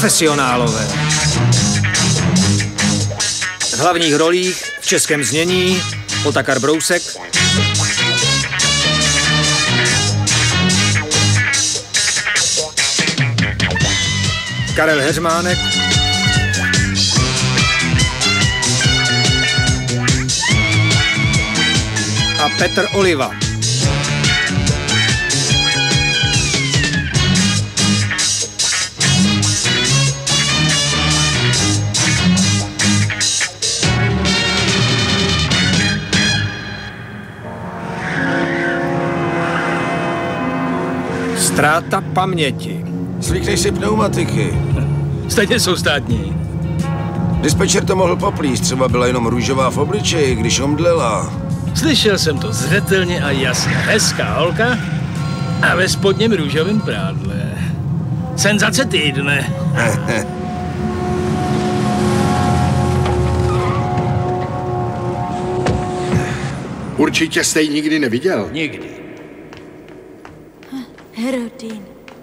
profesionálové. V hlavních rolích v českém znění Otakar Brousek, Karel Heřmánek, a Petr Oliva. Ztráta paměti. Slíkneš si pneumatiky. Stejně jsou státní. Dispečer to mohl poplíst, třeba byla jenom růžová v obličeji, když omdlela. Slyšel jsem to zřetelně a jasně. Hezká holka a ve spodním růžovém prádle. Senzace týdne. Určitě jste ji nikdy neviděl? Nikdy. Herodín.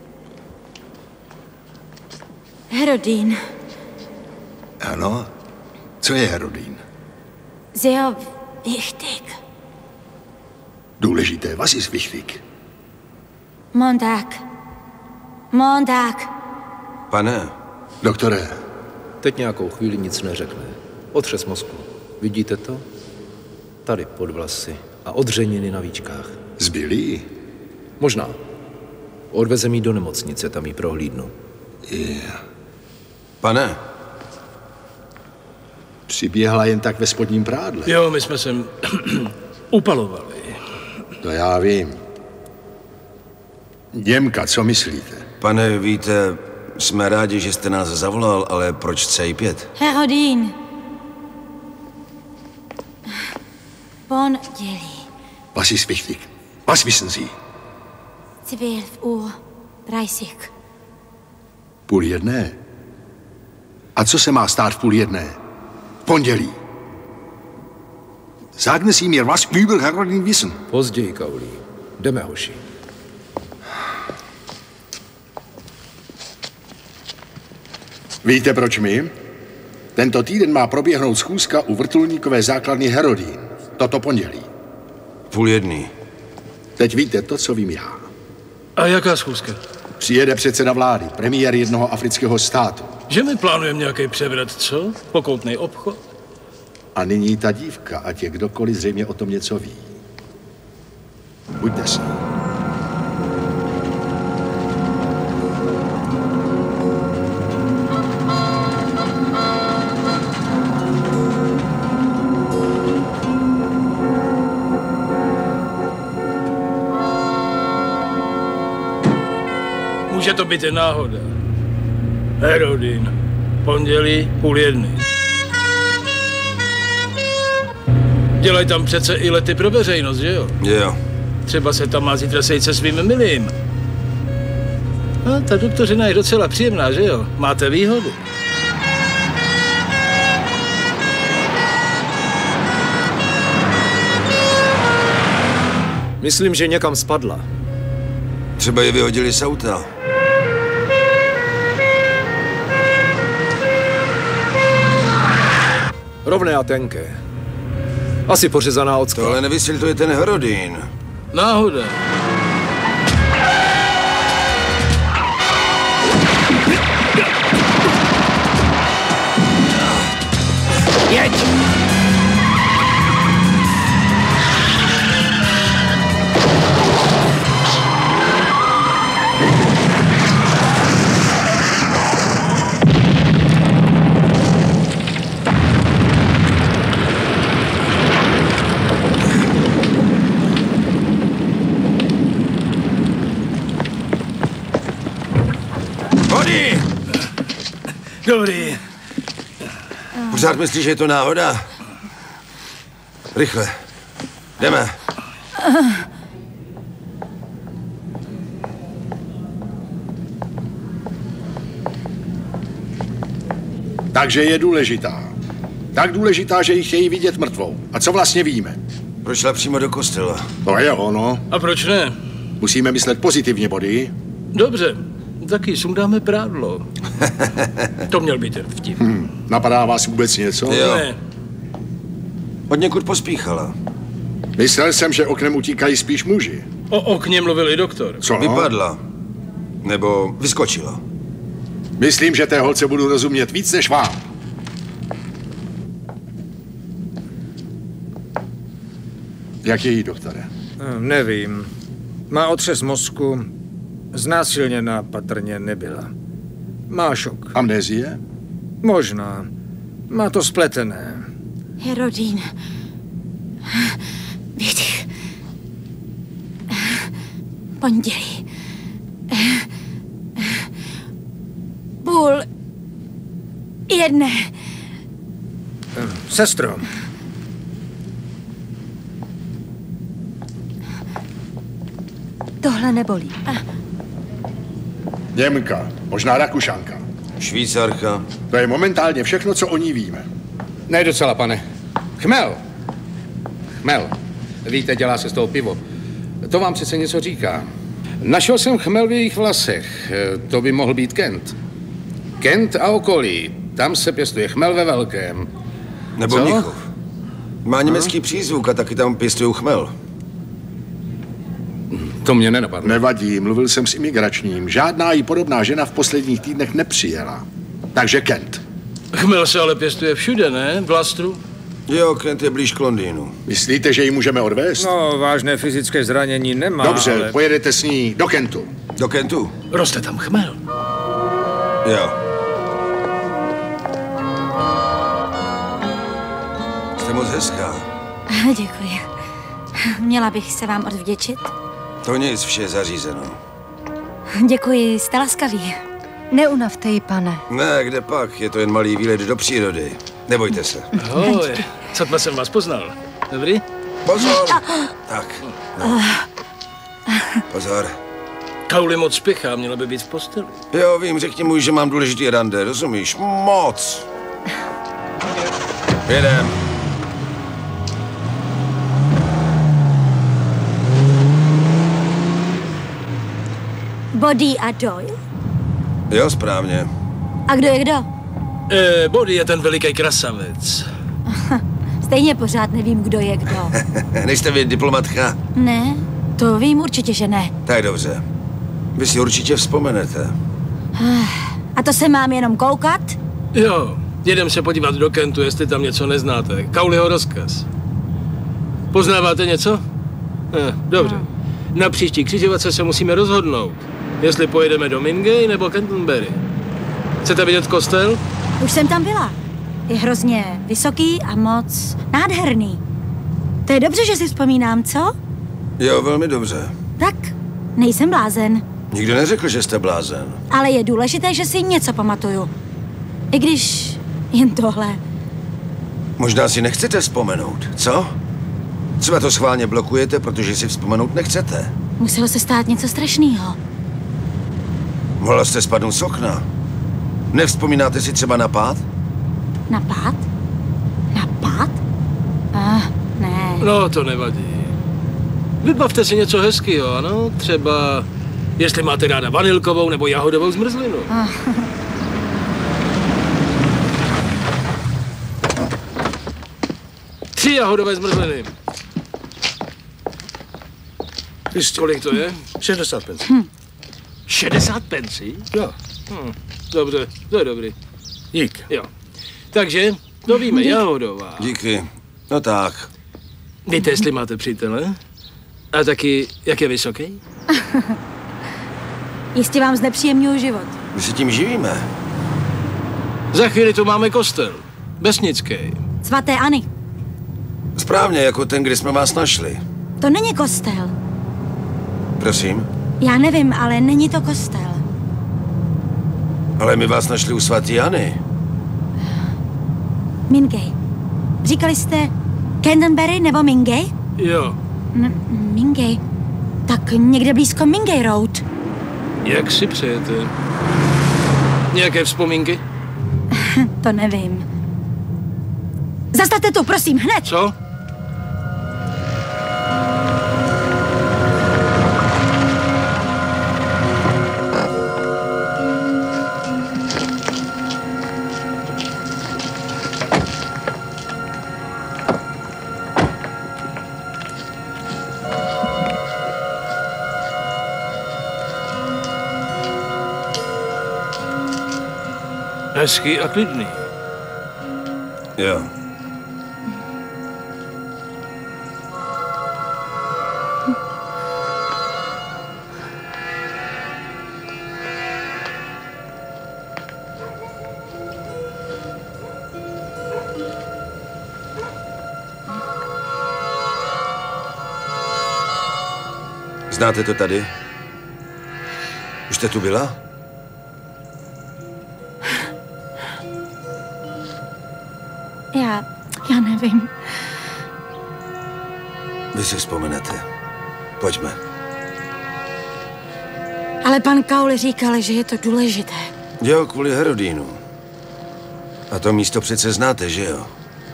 Herodín. Ano? Co je Herodín? Sehr wichtig. Důležité, was ist wichtig? Montag. Montag. Pane. Doktore. Teď nějakou chvíli nic neřekne. Otřes mozku. Vidíte to? Tady pod vlasy a odřeniny na víčkách. Zbylý? Možná. Odvezem jí do nemocnice, tam jí prohlídnu. Pane. Přiběhla jen tak ve spodním prádle. Jo, my jsme sem upalovali. To já vím. Němka, co myslíte? Pane, víte, jsme rádi, že jste nás zavolal, ale proč C5? Herodín. Pondělí. Was ist wichtig? Was wissen Sie? 12:30. 12:30. A co se má stát v 12:30? V pondělí. Sagen Sie mir, was über Herodín wissen? Později, Kaulí. Jdeme, hoši. Víte, proč my? Tento týden má proběhnout schůzka u vrtulníkové základny Herodín. Toto pondělí. 12:30. Teď víte to, co vím já. A jaká schůzka? Přijede předseda vlády, premiér jednoho afrického státu. Že my plánujeme nějaký převrat, co? Pokoutnej obchod? A nyní ta dívka, ať je kdokoliv, zřejmě o tom něco ví. Buďte si. Může to být jen náhoda. Herodín. Pondělí 12:30. Dělají tam přece i lety pro veřejnost, že jo? Jo. Třeba se tam má zítra sejít se svým milým. No, ta doktorina je docela příjemná, že jo? Máte výhody. Myslím, že někam spadla. Třeba je vyhodili z auta. Rovné a tenké. Asi pořezaná od skla. Tohle nevysvětluje ten Herodín. Náhoda. Jeď! Hody! Dobrý. Pořád myslíš, že je to náhoda? Rychle. Jdeme. Takže je důležitá. Tak důležitá, že ji chtějí vidět mrtvou. A co vlastně víme? Prošla přímo do kostela. To je ono. A proč ne? Musíme myslet pozitivně, Body. Dobře. taky sundáme prádlo. To měl být ten vtip. Napadá vás vůbec něco? Jo. Ne, Od někud pospíchala. Myslel jsem, že oknem utíkají spíš muži. o okně mluvil i doktor. Co? Vypadla. Nebo vyskočila. Myslím, že té holce budu rozumět víc než vám. Jak je jí, doktore? Nevím. Má otřes mozku. Znásilněná patrně nebyla. Má šok. Amnézie? Možná. Má to spletené. Herodín. Výdych. Pondělí. Půl jedné. Sestro, Tohle nebolí. Němka, možná Rakušanka. Švýcarka. To je momentálně všechno, co o ní víme. Ne docela, pane. Chmel. Chmel. Víte, dělá se z toho pivo. To vám přece něco říká. Našel jsem chmel v jejich vlasech. To by mohl být Kent. Kent a okolí. Tam se pěstuje chmel ve velkém. Nebo Co? Mnichov. Má německý přízvuk a taky tam pěstují chmel. To mě nenapadlo. Nevadí, mluvil jsem s imigračním. Žádná jí podobná žena v posledních týdnech nepřijela. Takže Kent. Chmel se ale pěstuje všude, ne? V Lastru? Jo, Kent je blíž k Londýnu. Myslíte, že ji můžeme odvést? no, vážné fyzické zranění nemá, Dobře, ale... pojedete s ní do Kentu. Do Kentu? Roste tam chmel. Jo. Jste moc hezká. Děkuji. Měla bych se vám odvděčit? To nic, vše je zařízeno. Děkuji, jste laskaví. Neunavte ji, pane. Ne, kde pak? Je to jen malý výlet do přírody. Nebojte se. Ahoj, co jsem vás poznal. Dobrý? Pozor! Tak. No. Pozor. Kauli moc spěchá, měla by být v posteli. Jo, vím, řekni mu, že mám důležitý rande, rozumíš? Moc! Jedem. Body a Doyle? Jo, správně. A kdo je kdo? Body je ten veliký krasavec. Stejně pořád nevím, kdo je kdo. Nejste vy diplomatka? Ne, to vím určitě, že ne. Tak dobře. Vy si určitě vzpomenete. A to se mám jenom koukat? Jo, jedem se podívat do Kentu, jestli tam něco neznáte. Kauliho rozkaz. Poznáváte něco? Dobře. Na příští křižovatce se musíme rozhodnout, jestli pojedeme do Mingay nebo Canterbury. Chcete vidět kostel? Už jsem tam byla. Je hrozně vysoký a moc nádherný. To je dobře, že si vzpomínám, co? Jo, velmi dobře. Tak, nejsem blázen. Nikdo neřekl, že jste blázen. Ale je důležité, že si něco pamatuju. I když jen tohle. Možná si nechcete vzpomenout, co? Třeba to schválně blokujete, protože si vzpomenout nechcete. Muselo se stát něco strašného. Mohla jste spadnout z okna. Nevzpomínáte si třeba na pád? Na pád? Na pád? Ne. No, to nevadí. Vybavte si něco hezkého, ano? Třeba, jestli máte ráda vanilkovou nebo jahodovou zmrzlinu. 3 jahodové zmrzliny. Kolik to je? 60 pencí. 60 pencí? Jo. Dobře, to je dobrý. Dík. Jo. Takže, to víme, jahodová. Díky. No tak. Víte, jestli máte přítele? A taky, jak je vysoký? Jistě vám znepříjemňuju život. My se tím živíme. Za chvíli tu máme kostel. Vesnický. Svaté Anny. Správně, jako ten, kde jsme vás našli. To není kostel. Prosím? Já nevím, ale není to kostel. Ale my vás našli u svatý Jany. Mingay. Říkali jste Canterbury nebo Mingay? Jo. Mingay. Tak někde blízko Mingay Road. Jak si přejete? Nějaké vzpomínky? To nevím. Zastavte tu, prosím, hned! Co? Hezký a klidný. Jo. Znáte to tady? Už jste tu byla? Já nevím. Vy si vzpomenete. Pojďme. Ale pan Cowley říkal, že je to důležité. Jo, kvůli Herodínu. A to místo přece znáte, že jo?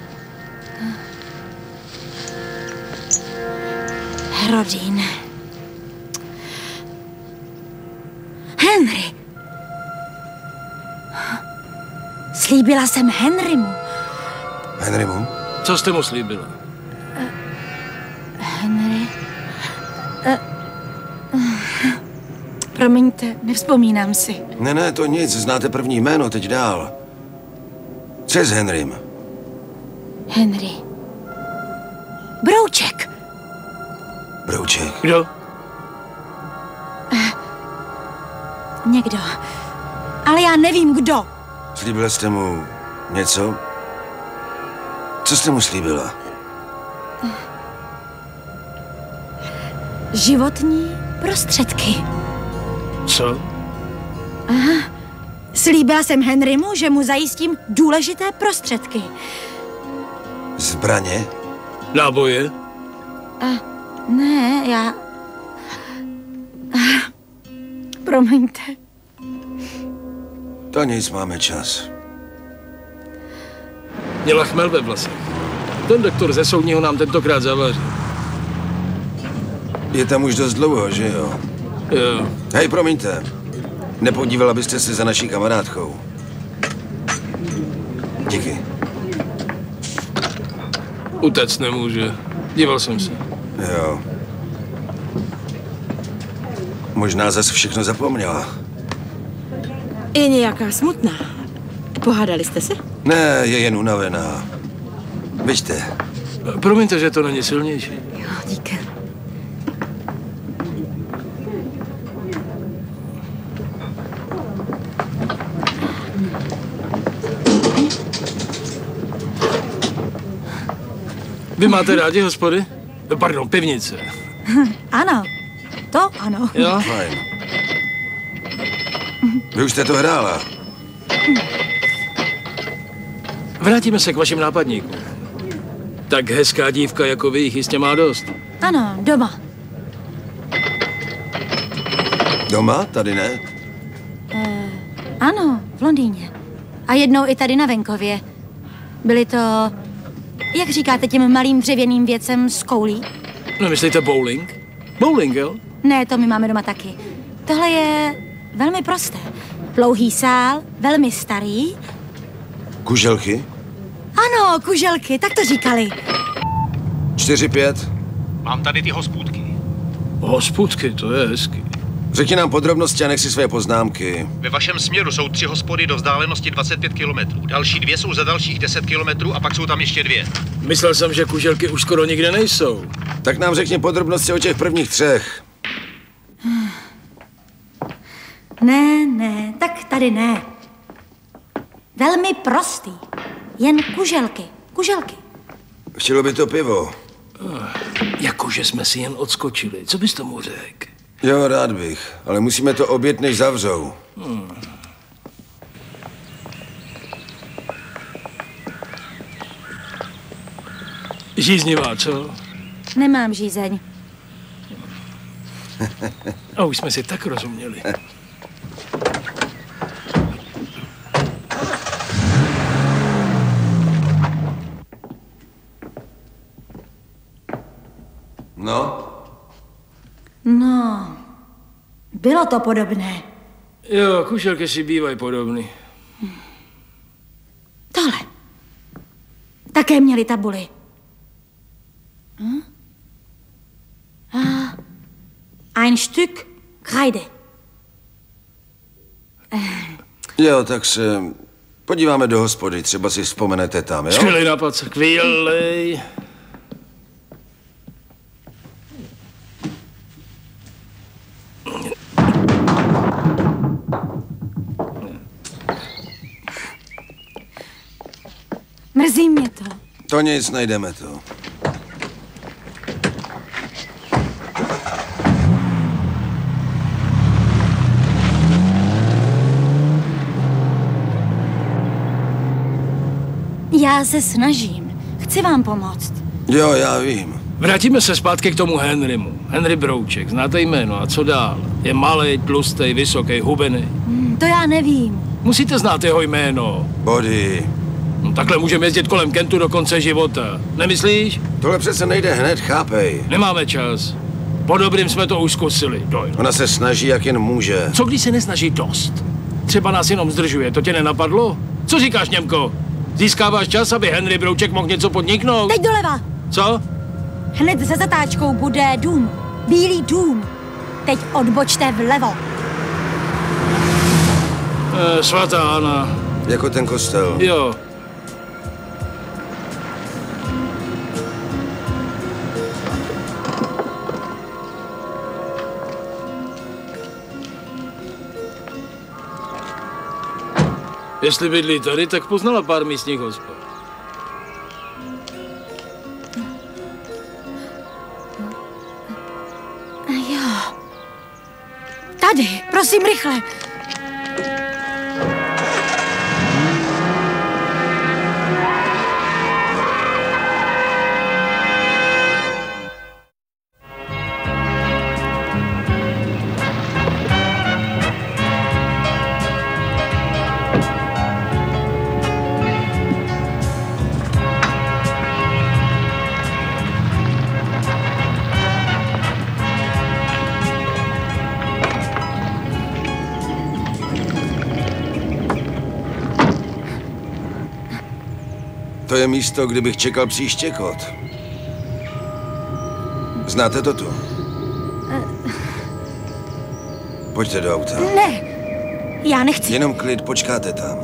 Herodín. Henry. Slíbila jsem Henrymu. Henrymu? Co jste mu slíbila? Henry. Promiňte, nevzpomínám si. Ne, to nic, znáte první jméno, teď dál. Co je s Henrym? Henry. Brouček. Brouček? Kdo? Někdo. Ale já nevím, kdo. Slíbila jste mu něco? Co jste mu slíbila? Životní prostředky. Co? Slíbila jsem Henrymu, že mu zajistím důležité prostředky. Zbraně? Náboje? Ne, já... Promiňte. To nic, máme čas. Měla chmel ve vlasech. Ten doktor ze soudního nám tentokrát zavaří. Je tam už dost dlouho, že jo? Jo. Hej, promiňte. Nepodívala byste se za naší kamarádkou. Díky. Utec nemůže. Díval jsem se. Jo. Možná zase všechno zapomněla. Je nějaká smutná. Pohádali jste se? Ne, je jen unavená. Běžte. Promiňte, že to není silnější. Jo, díky. Vy máte rádi hospody? Pardon, pivnice. Ano, to ano. Jo? Fajn. Vy už jste to hrála. Vrátíme se k vašim nápadníkům. Tak hezká dívka jako vy jich jistě má dost. Ano, doma. Doma? Tady ne? Ano, v Londýně. A jednou i tady na venkově. Byly to, jak říkáte těm malým dřevěným věcem z koulí? No, myslíte bowling? Bowling, jo? Ne, to my máme doma taky. Tohle je velmi prosté. Dlouhý sál, velmi starý. Kuželky? Ano, kuželky, tak to říkali. 4-5. Mám tady ty hospůdky. Hospůdky, to je hezky. Řekni nám podrobnosti a nech si své poznámky. Ve vašem směru jsou 3 hospody do vzdálenosti 25 kilometrů. Další 2 jsou za dalších 10 kilometrů a pak jsou tam ještě 2. Myslel jsem, že kuželky už skoro nikde nejsou. Tak nám řekni podrobnosti o těch prvních 3. Ne, tak tady ne. Velmi prostý. Jen kuželky. Chtělo by to pivo. Jakože jsme si jen odskočili. Co bys tomu řekl? Jo, rád bych, ale musíme to obět, než zavřou. Žíznivá, co? Nemám žízeň. A už jsme si tak rozuměli. No, bylo to podobné. Jo, kuželky si bývají podobný. Tohle. Také měli tabuli. Ein Stück Kreide. Jo, tak se Podíváme do hospody, třeba si vzpomenete tam, jo? Skvělej nápad, skvělej. Mrzí mě to. To nic, najdeme to. Já se snažím. Chci vám pomoct. Jo, já vím. Vrátíme se zpátky k tomu Henrymu. Henry Brouček, znáte jméno a co dál? Je malej, tlustej, vysoký, hubený. To já nevím. Musíte znát jeho jméno. Body. No, takhle můžeme jezdit kolem Kentu do konce života. Nemyslíš? Tohle přece nejde hned, chápej. Nemáme čas. Po dobrým jsme to už zkusili, Doyle. Ona se snaží, jak jen může. Co když se nesnaží dost? Třeba nás jenom zdržuje, to tě nenapadlo? Co říkáš, Němko? Získáváš čas, aby Henry Brouček mohl něco podniknout? Teď doleva. Co? Hned za zatáčkou bude dům. Bílý dům. Teď odbočte vlevo. Svatá Anna. Jako ten kostel. Jo. Jestli bydlí tady, tak poznala pár místních hospod. Jo. Tady, prosím, rychle. To je místo, kde bych čekal příště kód. Znáte to tu? Pojďte do auta. Ne, já nechci. Jenom klid, počkáte tam.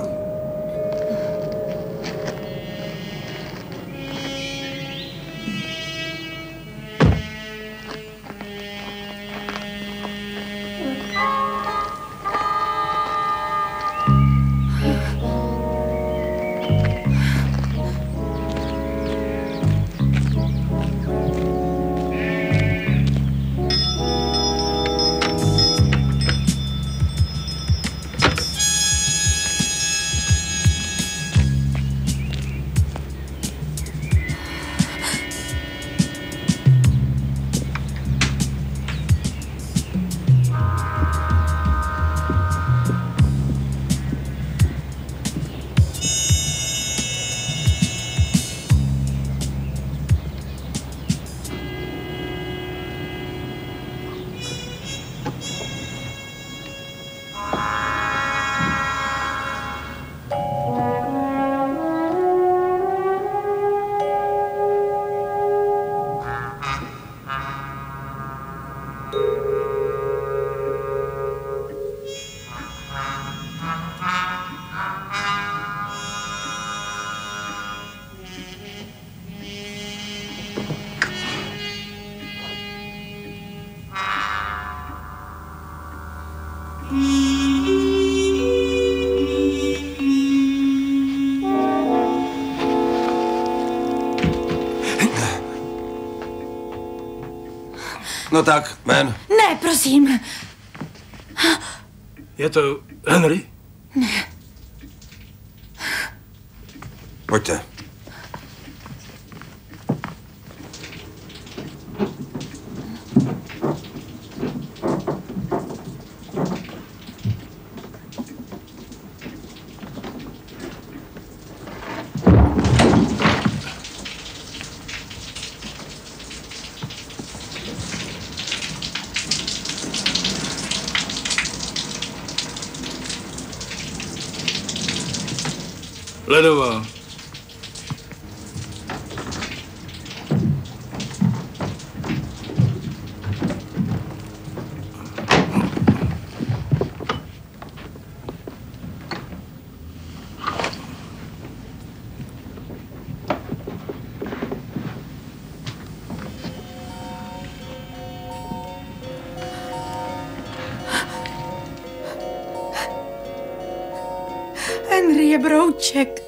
No tak, Ben. Ne, prosím. Je to Henry? Ne. Pojďte. Ledová. brouček.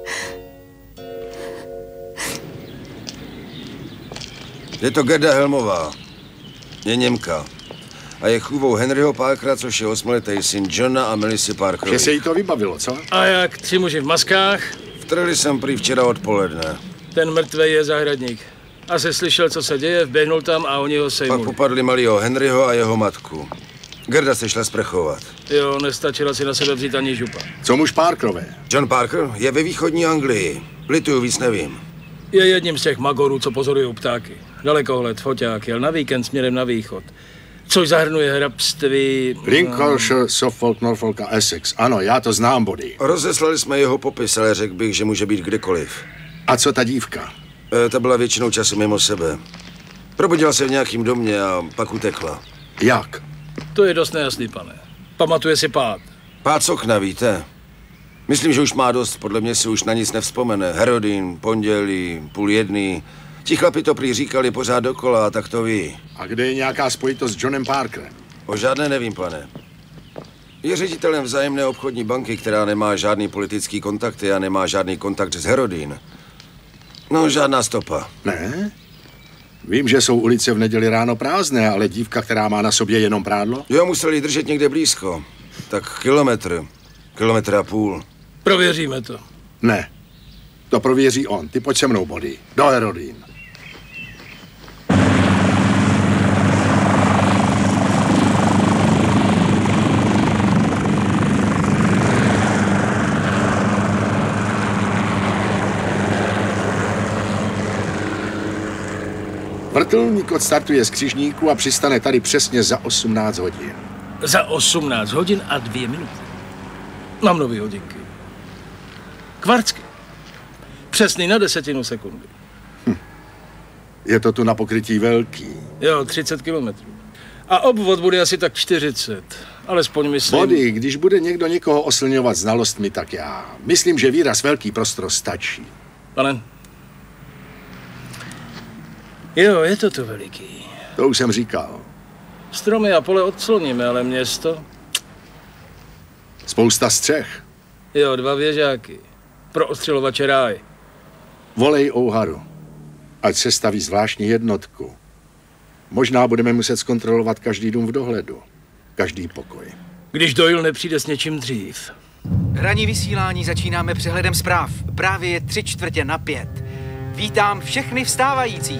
Je to Gerda Helmová. Je Němka. A je chůvou Henryho Parkera, což je 8letý syn Johna a Melissy Parkerových. Že se jí to vybavilo, co? A jak 3 muži v maskách? Vtrhli jsem prý včera odpoledne. Ten mrtvej je zahradník. Asi slyšel, co se děje, vběhnul tam a oni ho Pak sejmuli. popadli malýho Henryho a jeho matku. Gerda se šla sprchovat. Jo, nestačila si na sebe vzít ani župa. Co muž Parkerové? John Parker je ve východní Anglii. Lituju, víc nevím. Je jedním z těch magorů, co pozorují ptáky. Dalekohled, foťák, jel na víkend směrem na východ. Což zahrnuje hrabství... Lincolnshire, Suffolk, Norfolk a Essex. Ano, já to znám, Body. Rozeslali jsme jeho popis, ale řekl bych, že může být kdekoliv. A co ta dívka? Ta byla většinou času mimo sebe. Probudila se v nějakém domě a pak utekla. Jak? To je dost nejasný, pane. Pamatuje si pád. Pád z okna, víte? Myslím, že už má dost, podle mě si už na nic nevzpomene. Herodin, pondělí, 12:30. Ti chlapi to prý říkali pořád dokola, tak to ví. A kde je nějaká spojitost s Johnem Parkerem? O žádné nevím, pane. Je ředitelem vzájemné obchodní banky, která nemá žádný politický kontakty a nemá žádný kontakt s Herodin. No, žádná stopa. Ne? Vím, že jsou ulice v neděli ráno prázdné, ale dívka, která má na sobě jenom prádlo? Jo, museli držet někde blízko. Tak kilometr a půl. Prověříme to. Ne. To prověří on. Ty pojď se mnou, Body. Do Herodin. Vrtulník odstartuje z Křižníku a přistane tady přesně za 18 hodin. Za 18 hodin a 2 minuty. Mám nový hodinky. Kvarcky. Přesný na 10 sekundy. Je to tu na pokrytí velký. Jo, 30 kilometrů. A obvod bude asi tak 40. Alespoň myslím... Body, když bude někdo někoho oslňovat znalostmi, tak já. Myslím, že výraz velký prostor stačí. Pane? Jo, je to tu veliký. To už jsem říkal. Stromy a pole odcloníme, ale město... Spousta střech. Jo, 2 věžáky. Pro ostřelovače ráj. Volej O'Haru. Ať se staví zvláštní jednotku. Možná budeme muset zkontrolovat každý dům v dohledu. Každý pokoj. Když Doyle nepřijde s něčím dřív. Ranní vysílání začínáme přehledem zpráv. Právě je 3/4 5. Vítám všechny vstávající.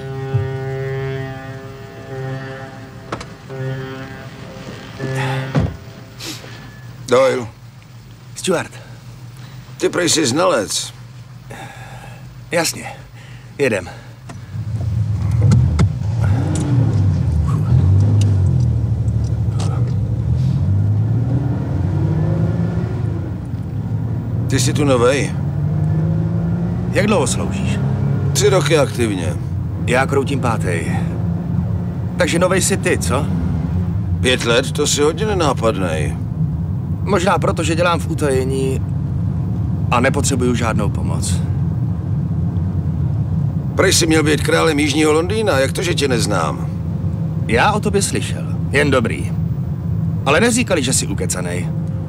Doyle. Stuart. Ty prej jsi znalec. Jasně. Jedem. Ty jsi tu novej? Jak dlouho sloužíš? 3 roky aktivně. Já kroutím 5. Takže novej jsi ty, co? 5 let? To si hodně nenápadnej. Možná proto, že dělám v utajení a nepotřebuju žádnou pomoc. Prej jsi měl být králem Jižního Londýna, jak to, že tě neznám? Já o tobě slyšel, jen dobrý. Ale neříkali, že jsi ukecanej.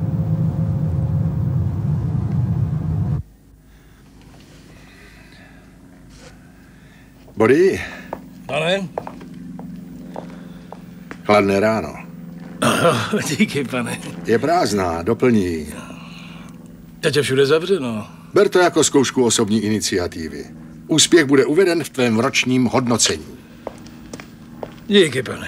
Body. Pane? Chladné ráno. Díky, pane. Je prázdná, doplní. Teď je všude zavřeno. Ber to jako zkoušku osobní iniciativy. Úspěch bude uveden v tvém ročním hodnocení. Díky, pane.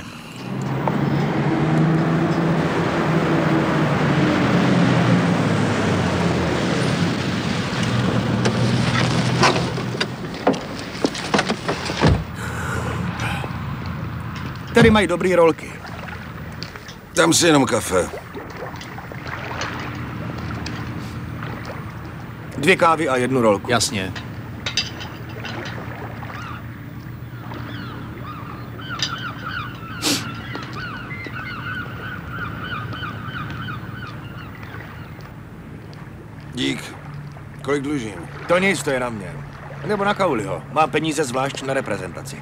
Tady mají dobrý rolky. Dám si jenom kafe. 2 kávy a 1 rolku. Jasně. Dík. Kolik dlužím? To nic, to je na mě. Nebo na Cowleyho. Mám peníze zvlášť na reprezentaci.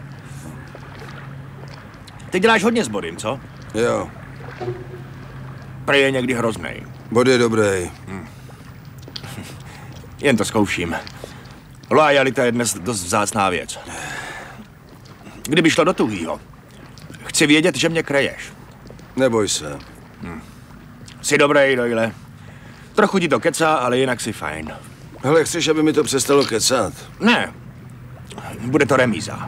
Ty děláš hodně s Bodym, co? Jo. Prej je někdy hroznej. Bod je dobrý. Jen to zkouším. Loajalita je dnes dost vzácná věc. Kdyby šlo do tuhýho, chci vědět, že mě kreješ. Neboj se. Jsi dobrý, Doyle. Trochu ti to kecá, ale jinak si fajn. Hele, chceš, aby mi to přestalo kecat? Ne. Bude to remíza.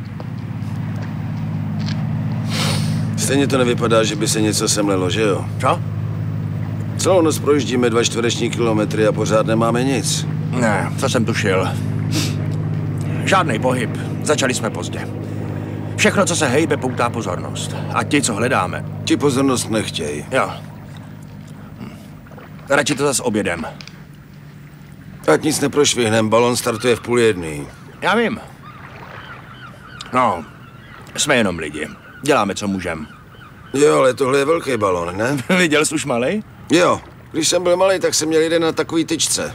Stejně to nevypadá, že by se něco semlelo, že jo? Co? Celou noc projíždíme 2 čtvereční kilometry a pořád nemáme nic. Ne, co jsem tušil. Žádný pohyb. Začali jsme pozdě. Všechno, co se hejbe, poutá pozornost. A ti, co hledáme... Ti pozornost nechtějí. Jo. Radši to zas obědem. Ať nic neprošvihnem, balon startuje v 12:30. Já vím. No, jsme jenom lidi. Děláme, co můžem. Jo, ale tohle je velký balon, ne? Viděl jsi už malej? Jo. Když jsem byl malý, tak jsem měl jeden na takový tyčce.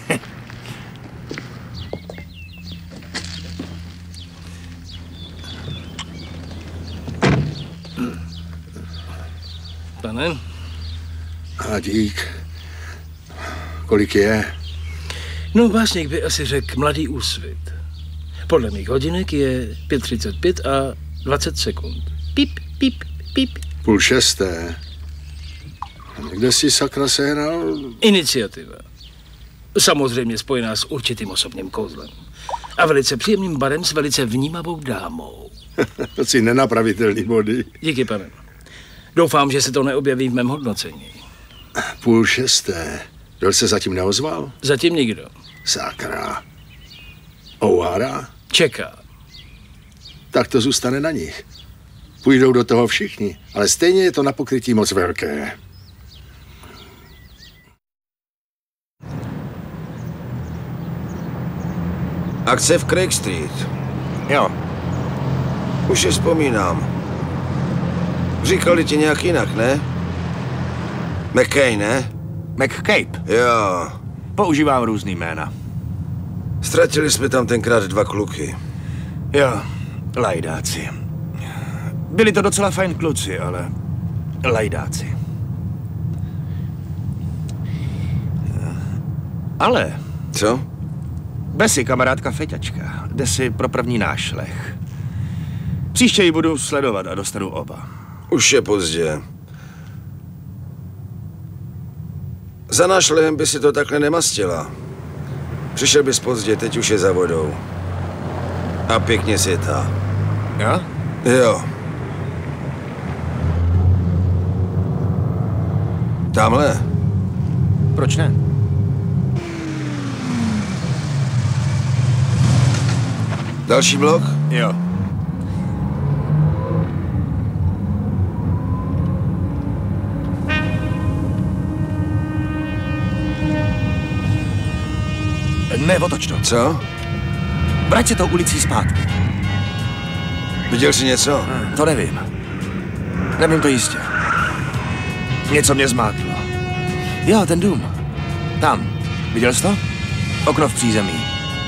Pane? A dík. Kolik je? No, básník by asi řekl mladý úsvit. Podle mých hodinek je 5:35 a 20 sekund. Pip, pip, pip. 5:30. Kde jsi sakra sehnal? Iniciativa. Samozřejmě spojená s určitým osobním kouzlem. A velice příjemným barem s velice vnímavou dámou. To si nenapravitelný body. Díky, pane. Doufám, že se to neobjeví v mém hodnocení. 5:30. Byl se zatím neozval? Zatím nikdo. Sakra. O'Hara? Čeká. Tak to zůstane na nich. Půjdou do toho všichni, ale stejně je to na pokrytí moc velké. Akce v Craig Street. Jo. Už je vzpomínám. Říkali ti nějak jinak, ne? McCain, ne? McCabe? Jo. Používám různý jména. Ztratili jsme tam tenkrát 2 kluky. Jo, lajdáci. Byli to docela fajn kluci, ale lajdáci. Ale... Co? Bessie, kamarádka Feťačka, jde si pro první nášlech. Příště ji budu sledovat a dostanu oba. Už je pozdě. Za nášlehem by si to takhle nemastila. Přišel bys pozdě, teď už je za vodou. A pěkně světá. Jo? Jo. Tamhle. Proč ne? Další blok? Jo. Ne, otoč to. Co? Vrať se tou ulicí zpátky. Viděl jsi něco? To nevím. Nevím to jistě. Něco mě zmátlo. Jo, ten dům. Tam. Viděl jsi to? Okno v přízemí.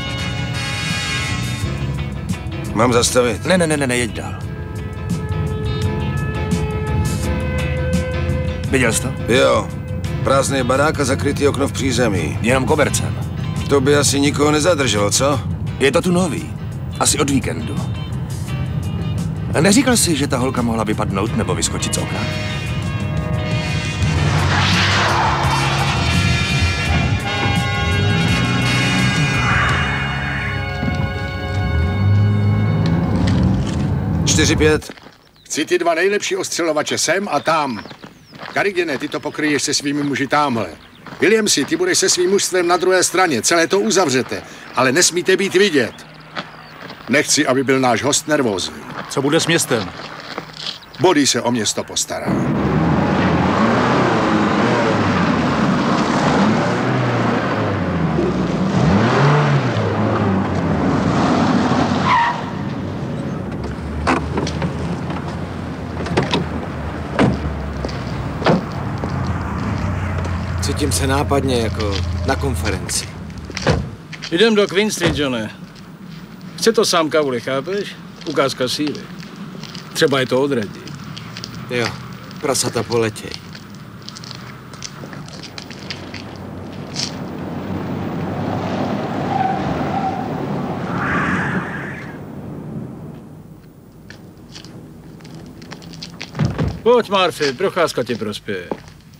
Mám zastavit? Ne, jeď dál. Viděl jsi to? Jo. Prázdný barák a zakrytý okno v přízemí. Jenom kobercem. To by asi nikoho nezadrželo, co? Je to tu nový. Asi od víkendu. A neříkal jsi, že ta holka mohla vypadnout nebo vyskočit z okna? Chci ty 2 nejlepší ostřelovače sem a tam. Carrigene, ty to pokryješ se svými muži támhle. Williamsi, ty budeš se svým mužstvem na druhé straně, celé to uzavřete, ale nesmíte být vidět. Nechci, aby byl náš host nervózní. Co bude s městem? Body se o město postará. Cítím se nápadně jako na konferenci. Jdem do Queen Street, Johne. Chce to sám Kauli, chápeš? Ukázka síly. Třeba je to odradí. Jo, prasata poletěj. Pojď, Murphy, procházka ti prospěje.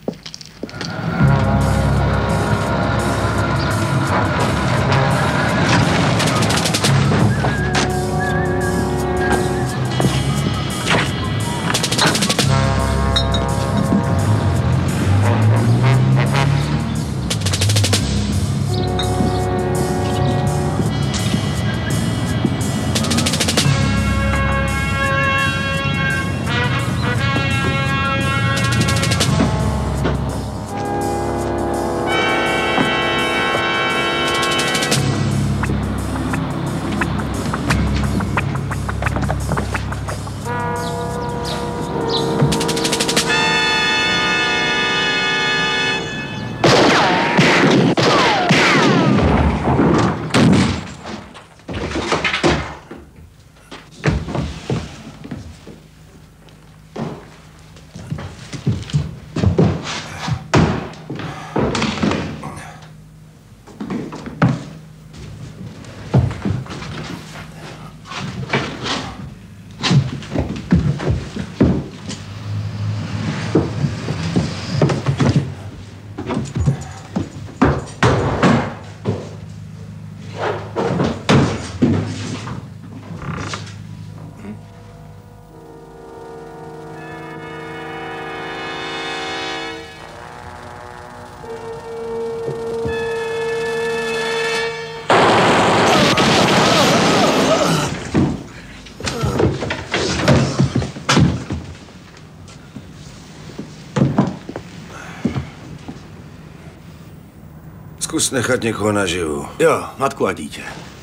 Zkus nechat někoho naživu. Jo, matku a dítě.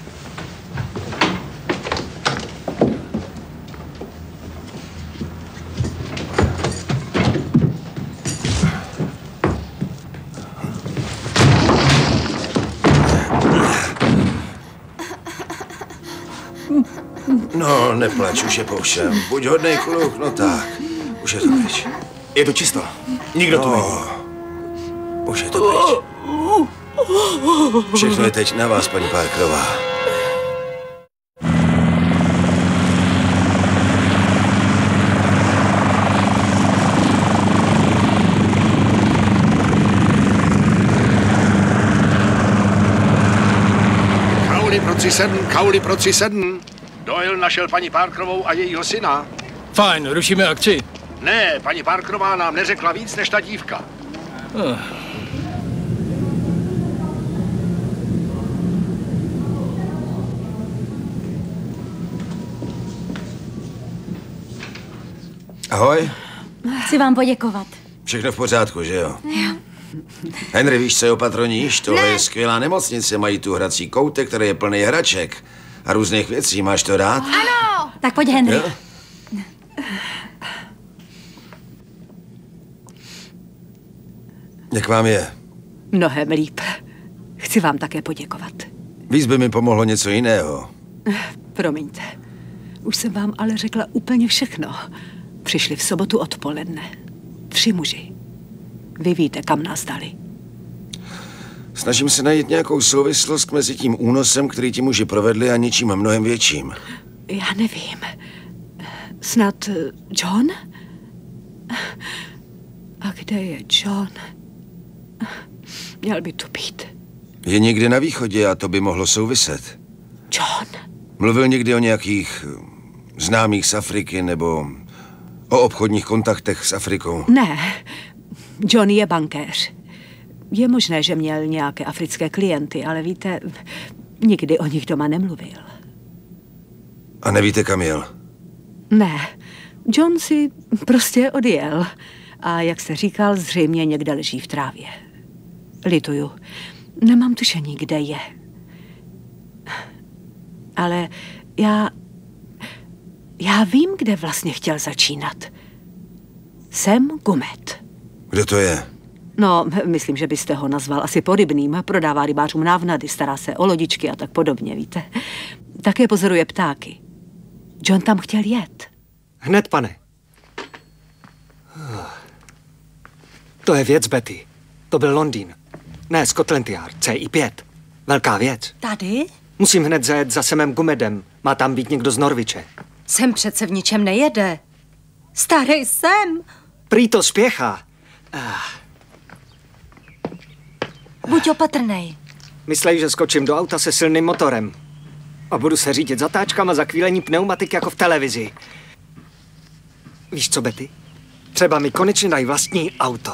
No, neplač, už je po všem. Buď hodnej kluk, no tak. Už je to pryč. Je to čisto. Nikdo tu není. Už je to pryč. Všechno je teď na vás, paní Parkerová. Kauli pro 3-7. Doyle našel paní Parkerovou a jejího syna. Fajn, rušíme akci. Ne, paní Parkerová nám neřekla víc než ta dívka. Ahoj. Chci vám poděkovat. Všechno v pořádku, že jo? Jo. Henry, víš, co je opatroníš? Tohle je skvělá nemocnice, mají tu hrací koutek, který je plný hraček a různých věcí. Máš to rád? Ano! Tak pojď, Henry. Jo? Jak vám je? Mnohem líp. Chci vám také poděkovat. Víc by mi pomohlo něco jiného. Promiňte. Už jsem vám ale řekla úplně všechno. Přišli v sobotu odpoledne. 3 muži. Vy víte, kam nás dali. Snažím se najít nějakou souvislost mezi tím únosem, který ti muži provedli, a něčím mnohem větším. Já nevím. Snad John? A kde je John? Měl by tu být. Je někde na východě a to by mohlo souviset. John? Mluvil někdy o nějakých známých z Afriky nebo o obchodních kontaktech s Afrikou? Ne. John je bankéř. Je možné, že měl nějaké africké klienty, ale víte, nikdy o nich doma nemluvil. A nevíte, kam jel? Ne. John si prostě odjel. A jak jste říkal, zřejmě někde leží v trávě. Lituju. Nemám tušení, kde je. Ale já vím, kde vlastně chtěl začínat. Sam Gumet. Kdo to je? No, myslím, že byste ho nazval asi porybným. Prodává rybářům návnady, stará se o lodičky a tak podobně, víte. Také pozoruje ptáky. John tam chtěl jet. Hned, pane. To je věc, Betty. To byl Londýn. Ne, Scotland Yard, CI5. Velká věc. Tady? Musím hned zajet za Samem Gumedem. Má tam být někdo z Norwiche. Sem přece v ničem nejede. Starý Sam. Prý to spěchá. Buď opatrnej. Myslej, že skočím do auta se silným motorem. A budu se řídit zatáčkama za kvílení pneumatik jako v televizi. Víš co, Betty? Třeba mi konečně dají vlastní auto.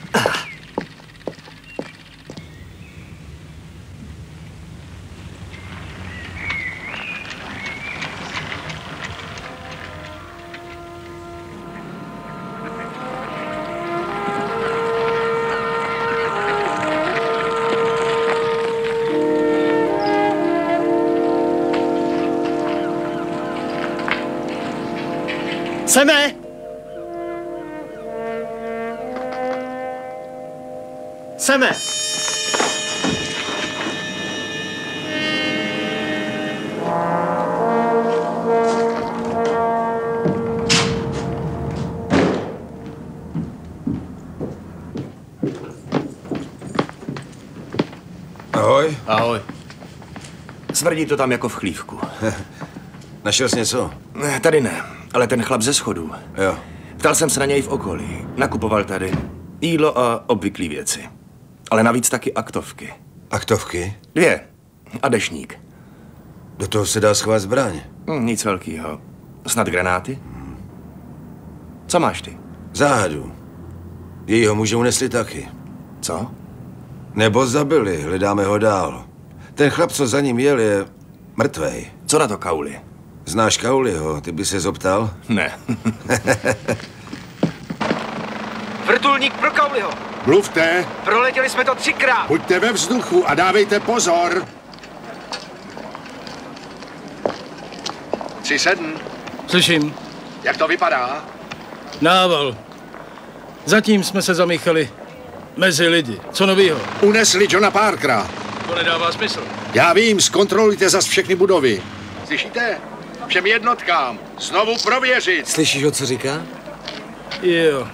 Seme! Seme! Ahoj. Ahoj. Smrdí to tam jako v chlívku. Našel jsi něco? Ne, tady ne, ale ten chlap ze schodů. Jo. Ptal jsem se na něj v okolí. Nakupoval tady jídlo a obvyklý věci. Ale navíc taky aktovky. Aktovky? 2. A dešník. Do toho se dá schovat zbraň. Nic velkýho. Snad granáty? Co máš ty? Záhadu. Jejího muže unesli taky. Co? Nebo zabili, hledáme ho dál. Ten chlap, co za ním jel, je mrtvej. Co na to Kauli? Znáš Kauliho? Ty by se zoptal? Ne. Vrtulník pro Kauliho. Mluvte. Proletěli jsme to 3krát. Buďte ve vzduchu a dávejte pozor. 3-7. Slyším. Jak to vypadá? Nával. Zatím jsme se zamíchali mezi lidi. Co novýho? Unesli Johna Parkera. To nedává smysl. Já vím, zkontrolujte zas všechny budovy. Slyšíte? Všem jednotkám. Znovu prověřit. Slyšíš, o co říká? Jo.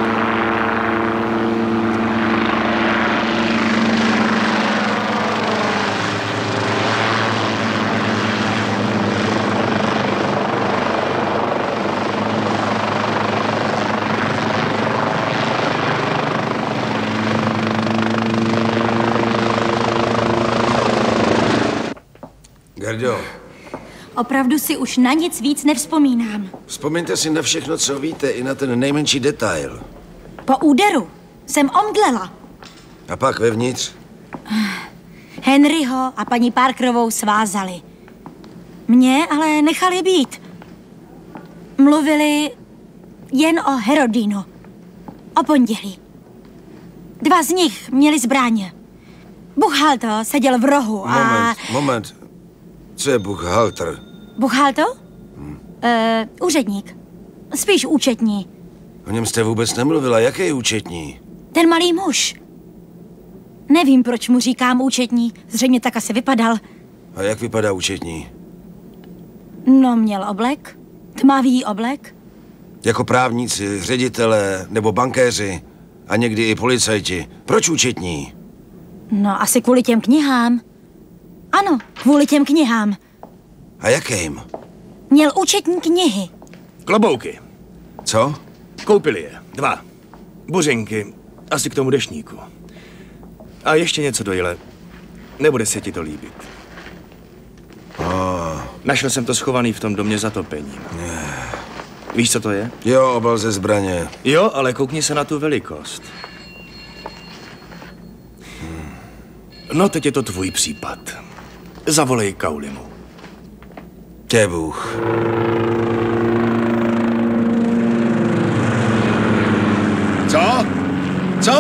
Gerdo. Opravdu si už na nic víc nevzpomínám. Vzpomeňte si na všechno, co víte, i na ten nejmenší detail. Po úderu jsem omdlela. A pak vevnitř? Henryho a paní Parkerovou svázali. Mě ale nechali být. Mluvili jen o Herodínu. O pondělí. 2 z nich měli zbraně. Buchhalter seděl v rohu a... Moment. Co je buchhalter? Buchhalter? Úředník. Spíš účetní. O něm jste vůbec nemluvila. Jaký účetní? Ten malý muž. Nevím, proč mu říkám účetní. Zřejmě tak asi vypadal. A jak vypadá účetní? No, měl oblek. Tmavý oblek. Jako právníci, ředitelé nebo bankéři a někdy i policajti. Proč účetní? No, asi kvůli těm knihám. Ano, kvůli těm knihám. A jakým? Měl účetní knihy. Klobouky. Co? Koupili je. 2. Buřinky. Asi k tomu dešníku. A ještě něco do jele. Nebude se ti to líbit. Našel jsem to schovaný v tom domě zatopením. Víš, co to je? Jo, obal ze zbraně. Jo, ale koukni se na tu velikost. No, teď je to tvůj případ. Zavolej Kaulimu. Tě Bůh. Co? Co?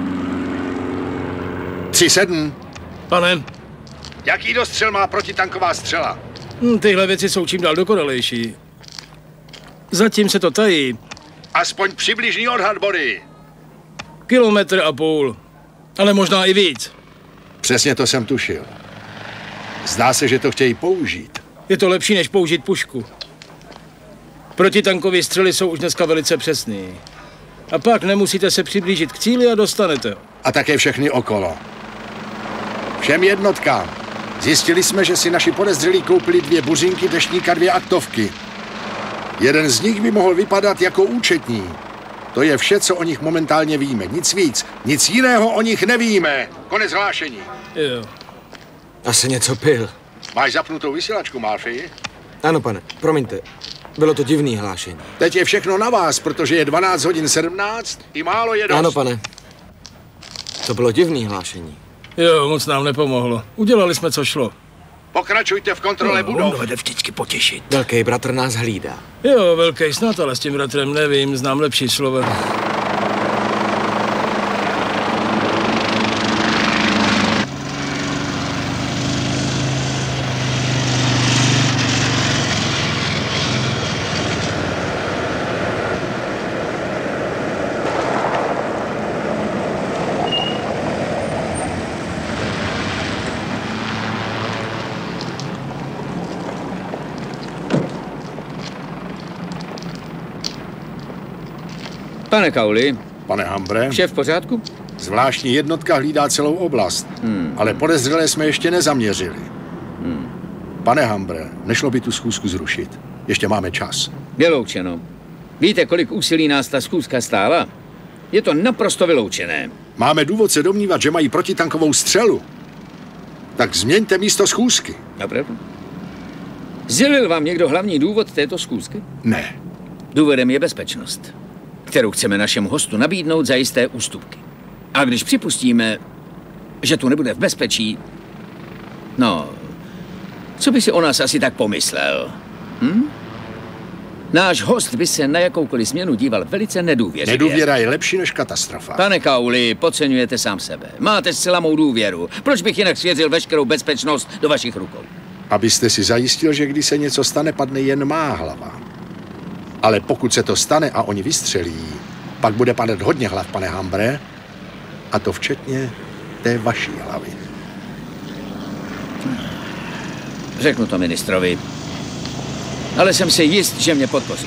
3-7. Pane. Jaký dostřel má protitanková střela? Tyhle věci jsou čím dál dokonalejší. Zatím se to tají. Aspoň přibližný odhad, Body. 1,5 kilometru. Ale možná i víc. Přesně to jsem tušil. Zdá se, že to chtějí použít. Je to lepší, než použít pušku. Protitankové střely jsou už dneska velice přesný. A pak nemusíte se přiblížit k cíli a dostanete ho. A také všechny okolo. Všem jednotkám. Zjistili jsme, že si naši podezřelí koupili 2 buřinky, deštník a 2 aktovky. Jeden z nich by mohl vypadat jako účetní. To je vše, co o nich momentálně víme. Nic víc. Nic jiného o nich nevíme. Konec hlášení. Jo. Asi něco pil. Máš zapnutou vysílačku, Murphy? Ano, pane, promiňte. Bylo to divný hlášení. Teď je všechno na vás, protože je 12 hodin 17 i málo je dost. Ano, pane. To bylo divný hlášení. Jo, moc nám nepomohlo. Udělali jsme, co šlo. Pokračujte v kontrole budov. On jde vždycky potěšit. Velký bratr nás hlídá. Jo, velký snad, ale s tím bratrem nevím, znám lepší slovo. Pane Cowley. Pane Hambre. Vše v pořádku? Zvláštní jednotka hlídá celou oblast, ale podezřelé jsme ještě nezaměřili. Pane Hambre, nešlo by tu schůzku zrušit. Ještě máme čas. Vyloučeno. Víte, kolik úsilí nás ta schůzka stála? Je to naprosto vyloučené. Máme důvod se domnívat, že mají protitankovou střelu. Tak změňte místo schůzky. Opravdu? Sdělil vám někdo hlavní důvod této schůzky? Ne. Důvodem je bezpečnost, kterou chceme našemu hostu nabídnout za jisté ústupky. A když připustíme, že tu nebude v bezpečí, no, co by si o nás asi tak pomyslel? Náš host by se na jakoukoliv změnu díval velice nedůvěřivě. Nedůvěra je lepší než katastrofa. Pane Cowley, podceňujete sám sebe. Máte zcela mou důvěru. Proč bych jinak svěřil veškerou bezpečnost do vašich rukou? Abyste si zajistil, že když se něco stane, padne jen má hlava. Ale pokud se to stane a oni vystřelí, pak bude padat hodně hlav, pane Hambre, a to včetně té vaší hlavy. Řeknu to ministrovi, ale jsem si jist, že mě podpoří.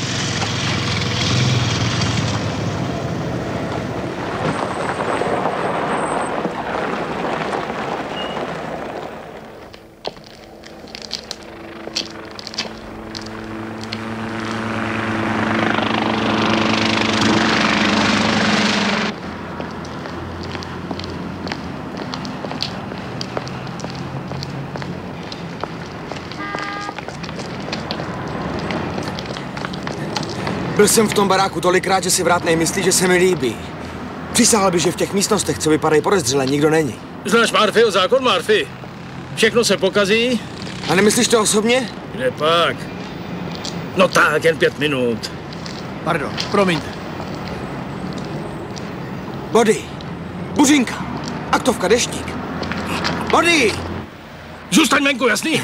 Byl jsem v tom baráku tolikrát, že si vrátnej myslí, že se mi líbí. Přísahal by, že v těch místnostech, co vypadají podezřele, nikdo není. Znáš Murphyho zákon, Murphy? Všechno se pokazí. A nemyslíš to osobně? Kde pak? No tak, jen 5 minut. Pardon, promiňte. Body! Buřinka! Aktovka, deštník! Body! Zůstaň venku, jasný?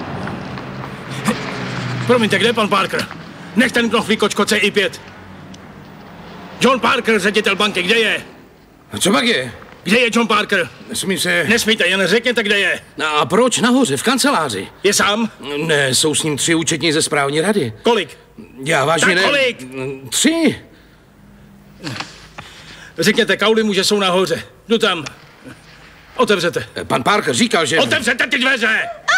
Promiňte, kde je pan Parker? Nech ten knoflík kočkoce I5. John Parker, ředitel banky, kde je? Co pak je? Kde je John Parker? Nesmím se... Nesmíte, jen řekněte, kde je. A proč nahoře, v kanceláři? Je sám? Ne, jsou s ním 3 účetní ze správní rady. Kolik? Já vážně tak ne... kolik? 3. Řekněte Cowleymu, že jsou nahoře. Jdu tam. Otevřete. Pan Parker říkal, že... Otevřete ty dveře!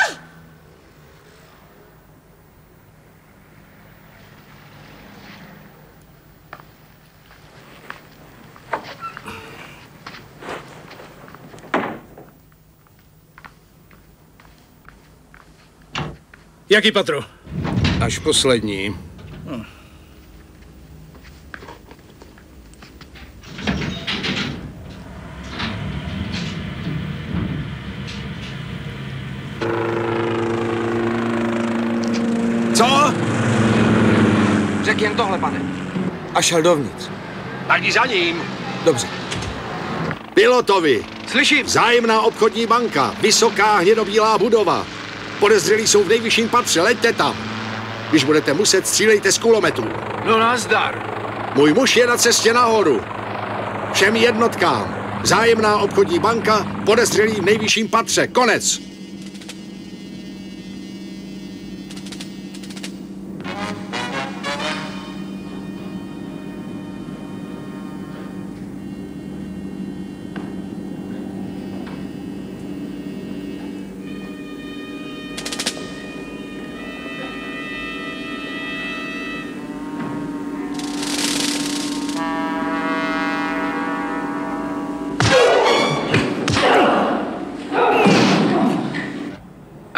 Jaký patro? Až poslední. Co? Řek jen tohle, pane. A šel dovnitř. Tak jdi za ním. Dobře. Pilotovi. Slyším. Vzájemná obchodní banka. Vysoká hnědobílá budova. Podezřelí jsou v nejvyšším patře, leďte tam. Když budete muset, střílejte z kulometů. No nazdar. Můj muž je na cestě nahoru. Všem jednotkám. Vzájemná obchodní banka, podezřelí v nejvyšším patře. Konec.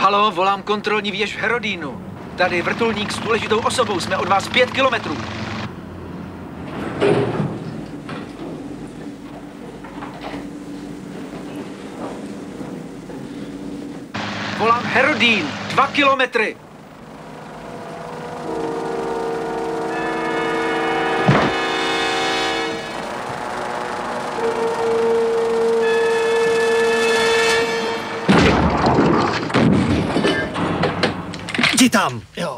Halo, volám kontrolní věž v Herodínu. Tady vrtulník s důležitou osobou, jsme od vás 5 kilometrů. Volám Herodín, 2 kilometry. Jdi tam, jo.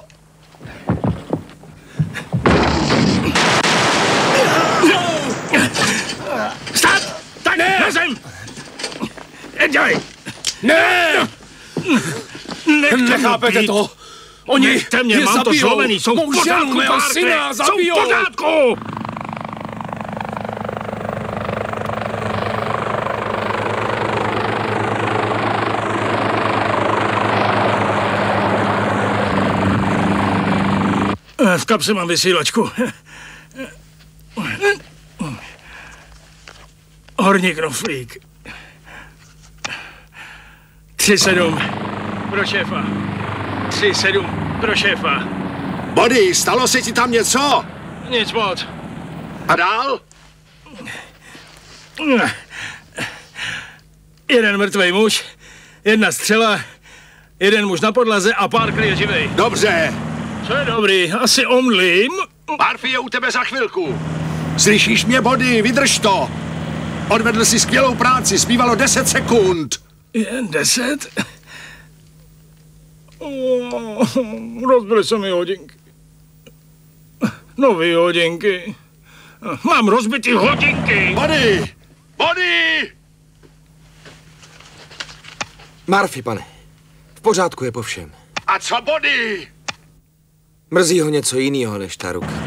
Stát! Tak ne! Na zem! Nedělej! Ne! Nechápete to? Oni nechte mě, mám to zlomený, jsou v pořádku, mého syna zabijou! Jsou v pořádku! V kapse mám vysílačku. Horní knoflík. 3-7 pro šéfa. 3-7 pro šéfa. Body, stalo se ti tam něco? Nic moc. A dál? Jeden mrtvej muž, jedna střela, jeden muž na podlaze a Parker je živej. Dobře. Co je dobrý, asi omlím. Murphy je u tebe za chvilku. Slyšíš mě, Body, vydrž to. Odvedl si skvělou práci, zbývalo 10 sekund. Jen 10? Rozbily se mi hodinky. Nový hodinky. Mám rozbitý hodinky. Body! Body! Murphy, pane. V pořádku je po všem. A co Body? Mrzí ho něco jiného než ta ruka.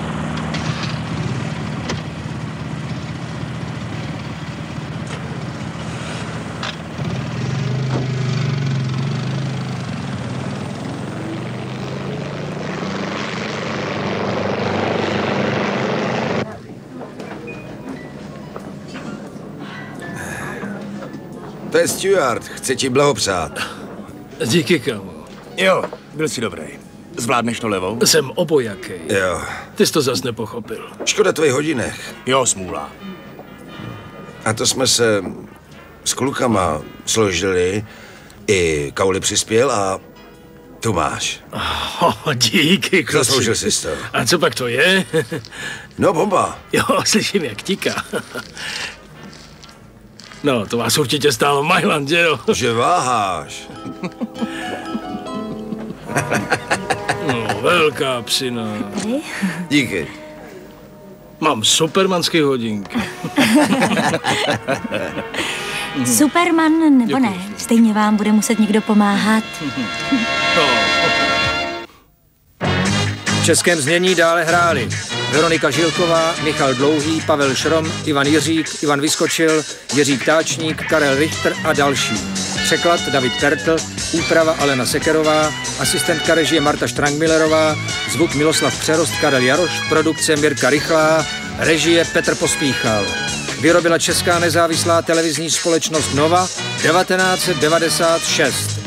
To je Stuart, chci ti blahopřát. Díky, kámo. Jo, byl jsi dobrý. Zvládneš to levou? Jsem obojaký. Jo. Ty jsi to zas nepochopil. Škoda tvojich hodinek. Jo, smůla. A to jsme se s klukama složili, i Kauli přispěl a tu máš. Díky, kluci. Zasloužil jsi to. A co pak to je? No, bomba. Jo, slyším, jak tiká. No, to vás určitě stálo Mailand, že jo? Že váháš. No, velká psina. Díky. Mám supermanské hodinky. Superman nebo ne, stejně vám bude muset někdo pomáhat. V českém znění dále hráli Veronika Žilková, Michal Dlouhý, Pavel Šrom, Ivan Jiřík, Ivan Vyskočil, Jiří Ptáčník, Karel Richter a další. Překlad David Pertl, úprava Alena Sekerová, asistentka režie Marta Štrangmillerová, zvuk Miloslav Přerost, Karel Jaroš, produkce Mirka Rychlá, režie Petr Pospíchal. Vyrobila česká nezávislá televizní společnost Nova 1996.